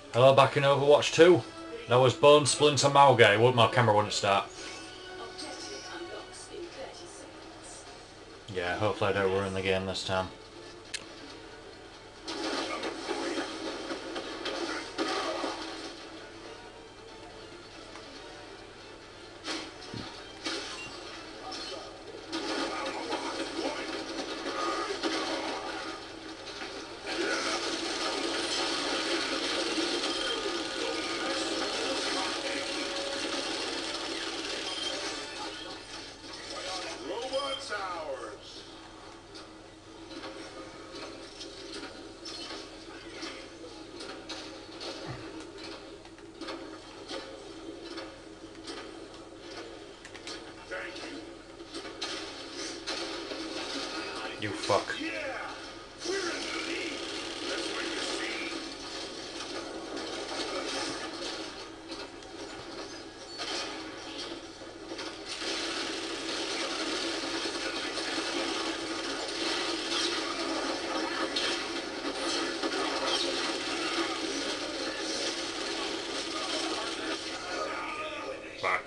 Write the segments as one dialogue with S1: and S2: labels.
S1: Hello, back in Overwatch 2. That was Bone Splinter Mauga. My camera wouldn't start. Yeah, hopefully I don't ruin the game this time. You fuck. Fuck.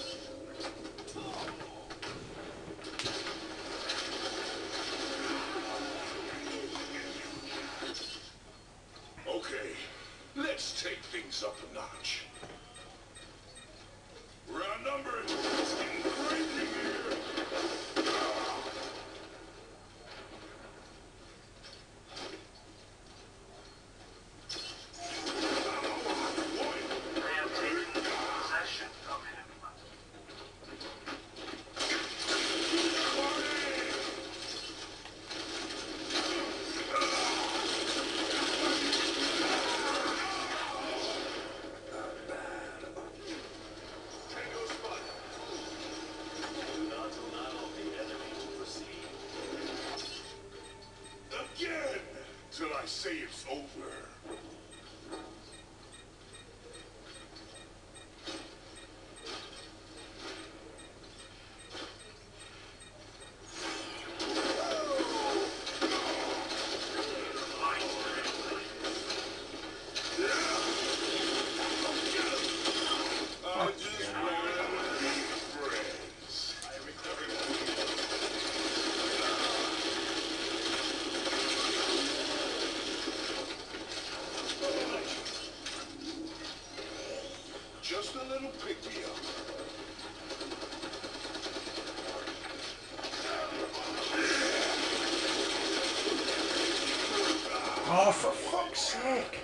S2: Okay, let's take things up a notch. We're outnumbered. It's getting crazy here.
S3: They have taken possession of him.
S2: Again, till I say it's over. I just wanted to be friends. Just a little pick-me-up.
S1: Oh, for fuck's sake.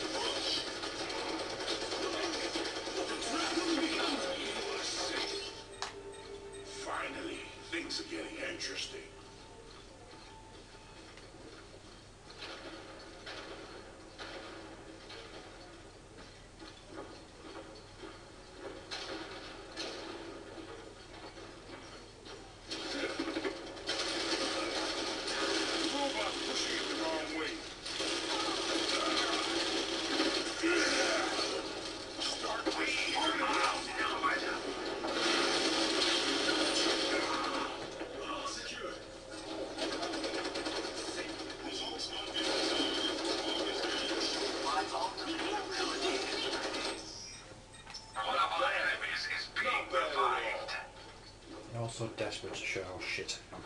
S2: Finally, things are getting interesting. Robot pushing it the wrong way. Start pushing. Secure.
S3: My ultimate ability one of our enemies is being revived.
S1: You're also desperate to show how shit I am.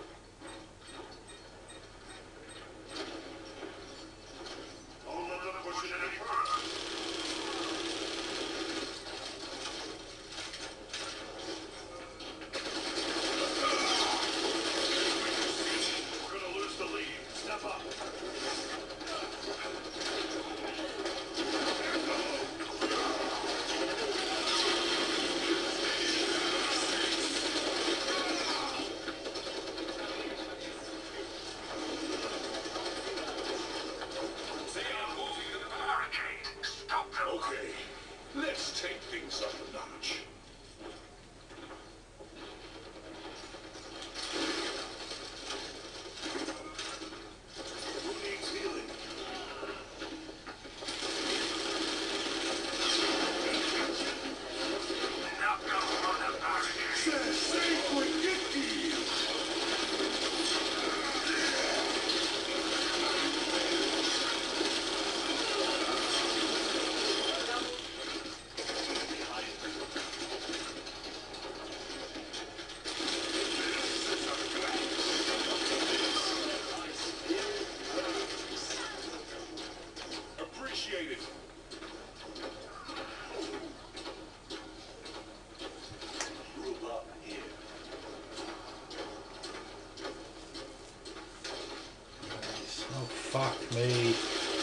S2: Hold on, don't push it any further. We're gonna lose the lead. Step up.
S3: Barricade. Stop them.
S2: Okay, let's take things up a notch. Who needs healing?
S3: Now go on the barricade.
S2: Say quick, it. Group up here.
S1: Oh, fuck me.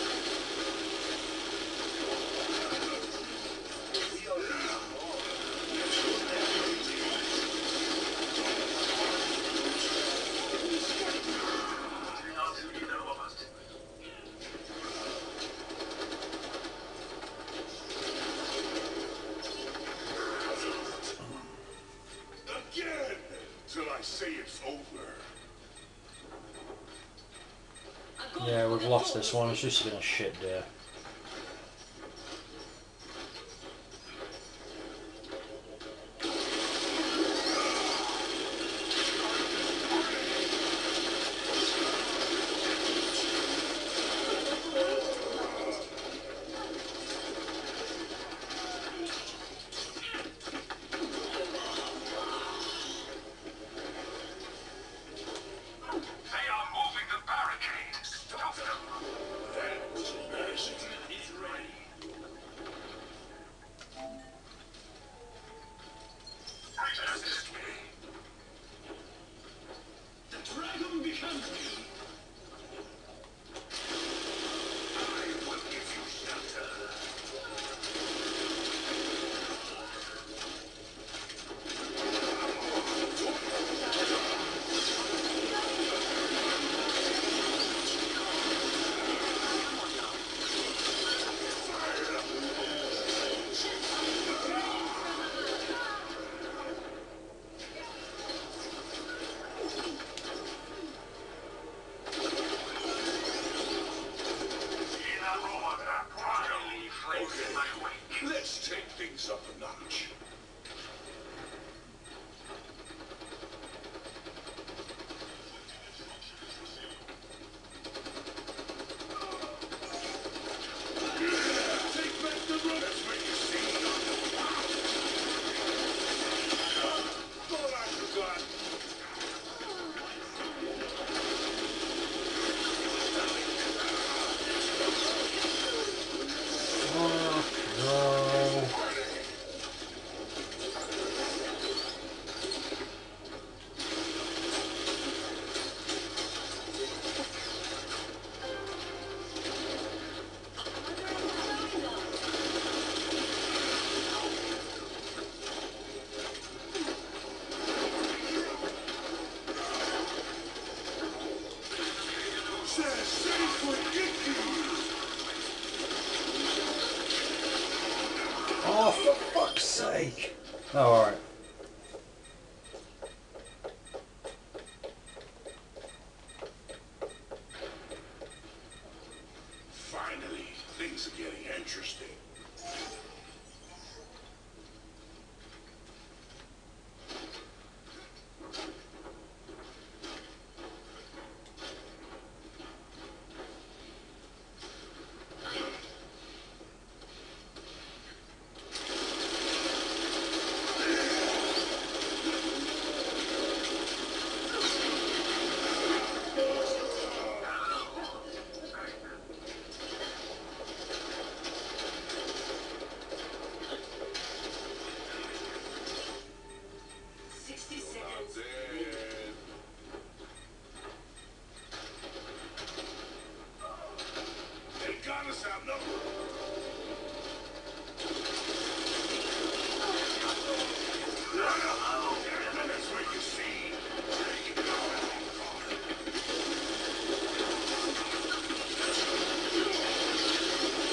S2: Again! Till I say it's over.
S1: Yeah, we've lost this one. It's just been a shit day.
S3: They are moving the barricade. Stop them.
S2: That was embarrassing. He's ready.
S3: Resist me.
S2: The dragon becomes me.
S3: I will give you shelter.
S2: Let's take things up a notch. Take back the run. That's what you see. Thought I forgot.
S1: No.
S2: Says safe for Icky.
S1: Oh, for fuck's sake. Oh, alright.
S2: Finally, things are getting interesting. They got us outnumbered. That's what you see.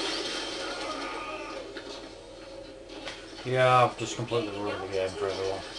S1: Yeah, I've just completely ruined the game for everyone.